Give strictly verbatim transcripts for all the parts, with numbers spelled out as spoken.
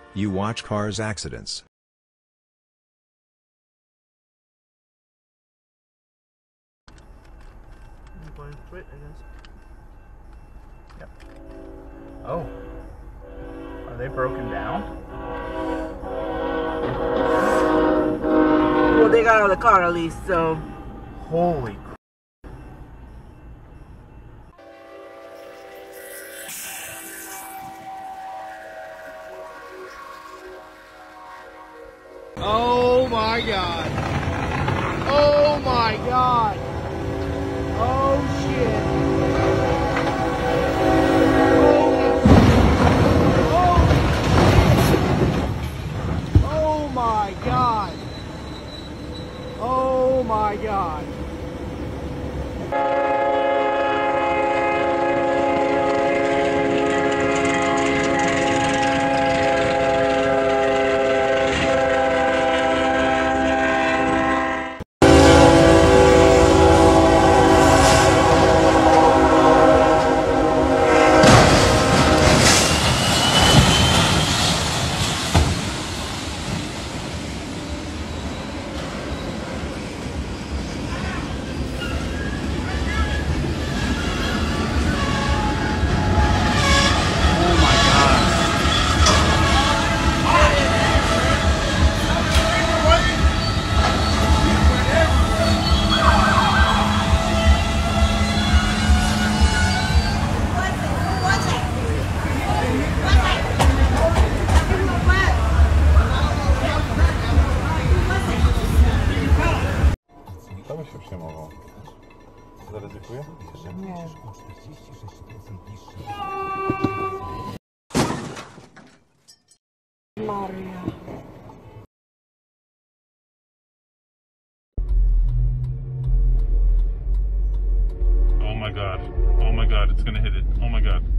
You watch cars accidents. I'm going through it, I guess. Yep. Oh. Are they broken down? Well, they got out of the car at least, so. Holy crap. Oh my god. Oh my god. Oh shit. Oh, oh my god. Oh my god. To by się przejmował. Zaryzykuję? Nie. Maria. Oh my god. Oh my god, it's gonna hit it. Oh my god.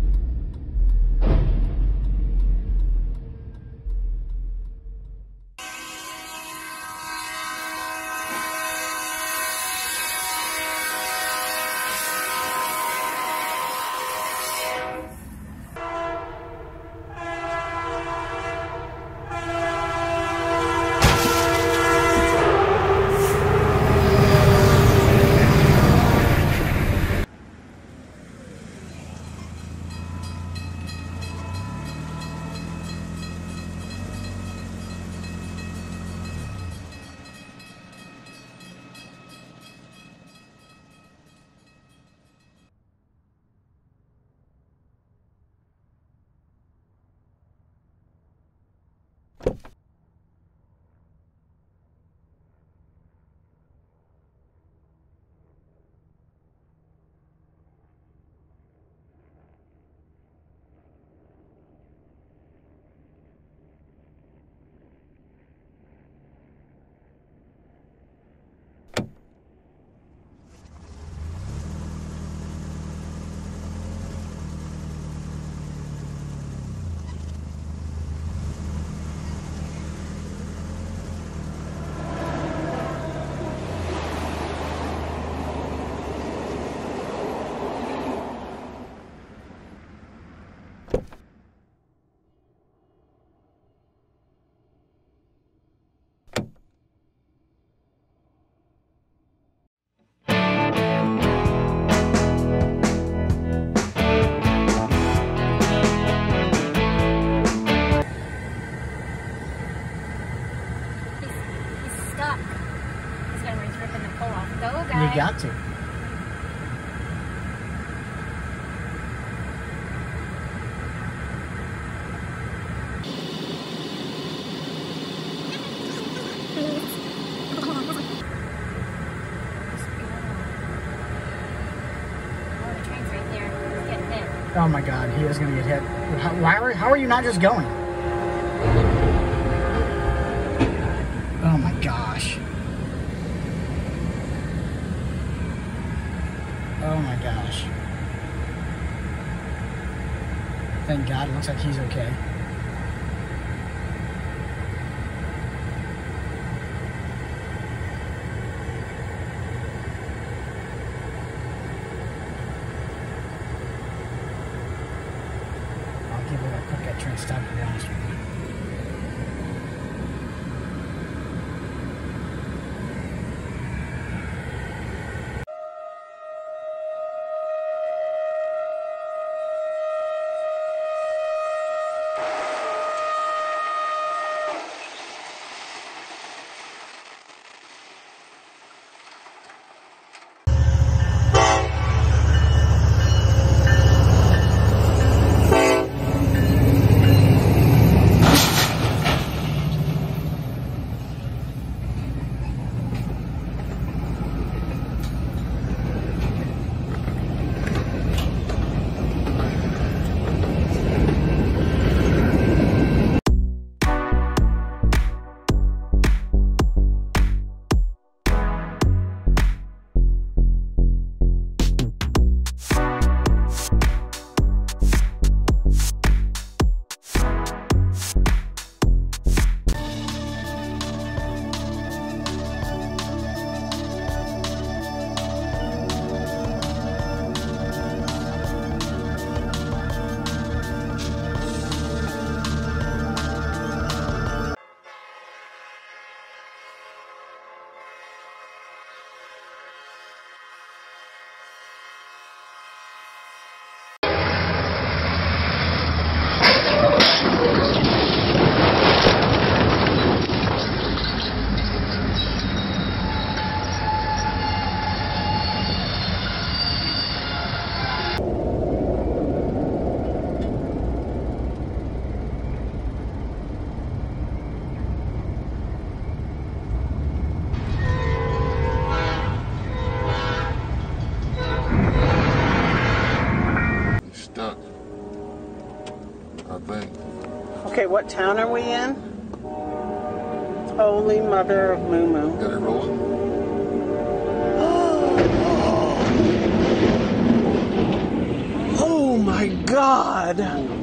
You got to. Oh my god, he is going to get hit. How, why are, how are you not just going? Oh my gosh. Oh my gosh. Thank God, it looks like he's okay. I'll give it a quick at train stop, to be honest with you. Okay, what town are we in? Holy Mother of Moo Moo. Got it rolling. Oh my God!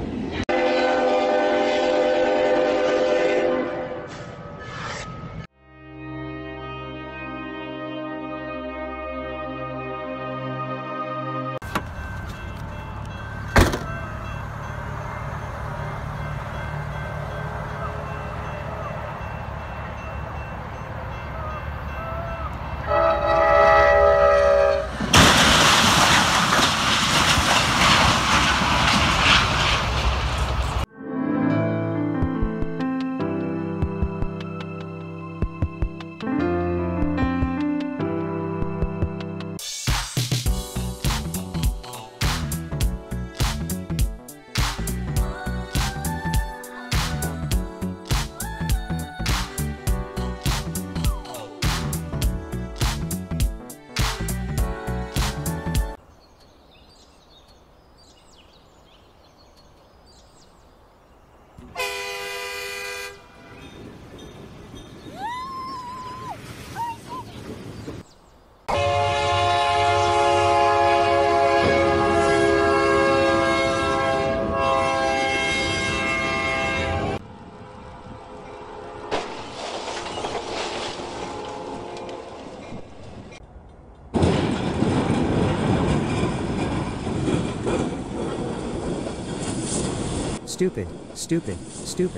Stupid, stupid, stupid.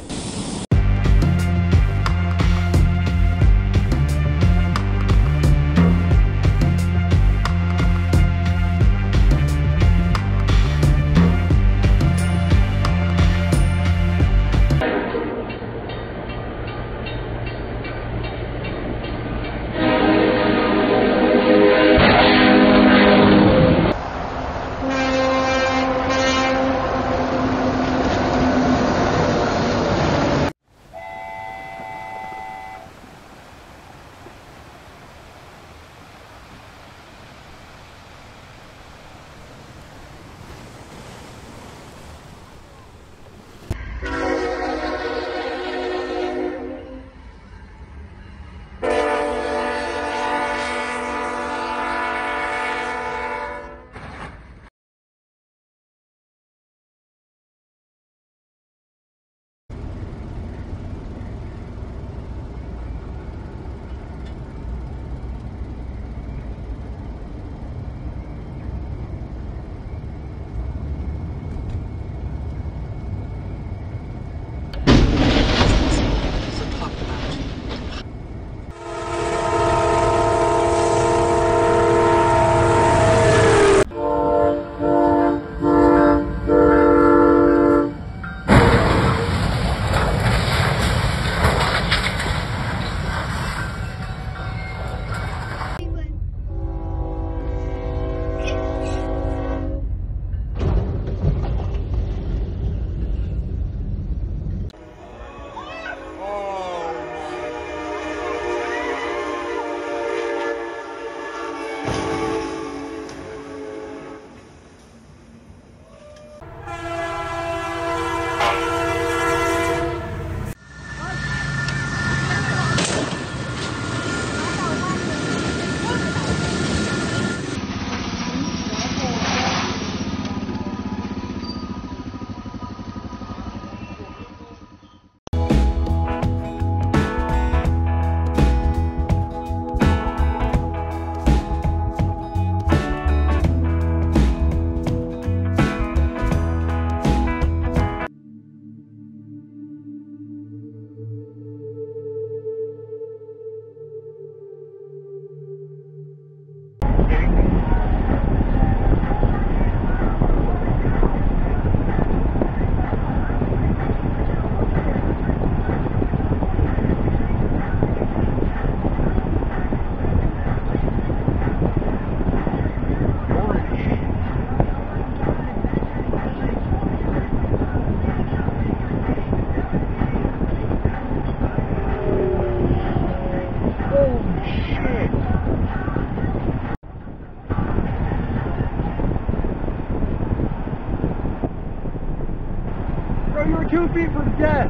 thought you were two feet from death.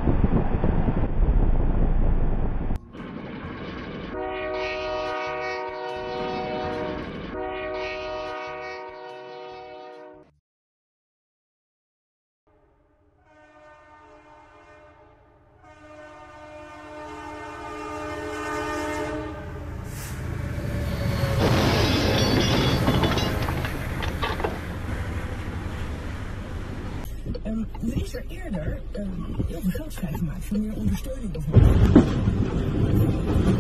Um, er is er eerder um, heel veel geld vrijgemaakt voor meer ondersteuning bijvoorbeeld.